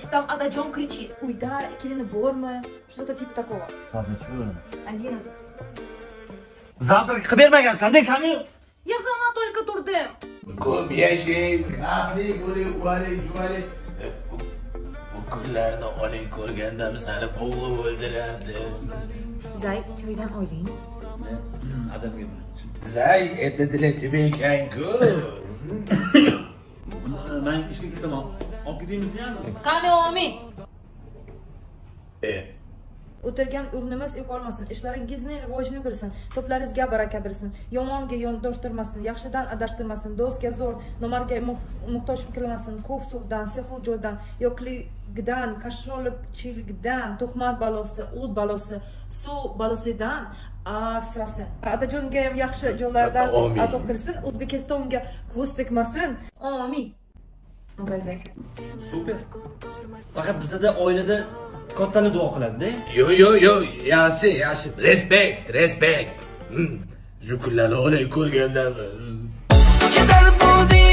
Там Ададжон кричит. Ой, да, Келина Борма. Что-то типа такого. 11. Завтрак qilib bermagansan-da, Kamil. Я сама только турдым. Ko'p yashang, baxtli bo'ling, uvalik, juvalik. Bu kunlarni onang ko'rganda seni bo'g'ib o'ldirardi. Zayf, choydan oling. Adamga. Zay, etadilar ekan-ku. Men ishga ketaman. Olib ketaymiz-mi? Qani Omin. E, O'tirgan o'rnimiz yo'qolmasin, ishlaringizning rivojini bilsin, to'plaringizga baraka bersin, yomonga yondoshtirmasin, yaxshidan adashtirmasin, do'stga zo'r, nomarga muhtoj qilmasin, ko'p suvdan, sehru joydan, yo'qligidan, qashshoqchilikdan, tuhmat balosi, o't balosi, suv balosidan asrasin. Adajonga ham yaxshi joylardan ato qilsin, O'zbekistonga ko'z tegmasin. Amin. Super. Faqat bizda oilada kattani duo qiladi-da. Yo, yaxshi. Respekt. Shu kunlarni onang ko'rganda